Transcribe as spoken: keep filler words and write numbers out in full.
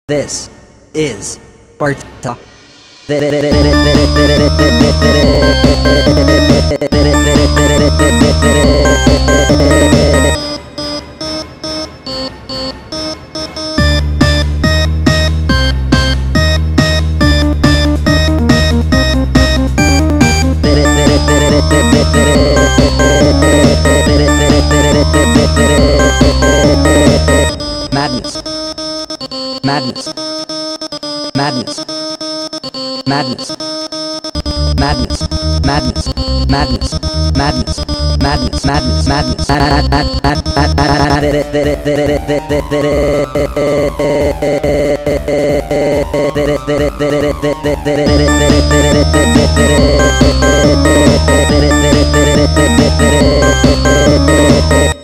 This is Sparta. Madness. Madness. Madness. Madness. Madness. Madness. Madness. Madness. Madness. Madness. Madness. Madness.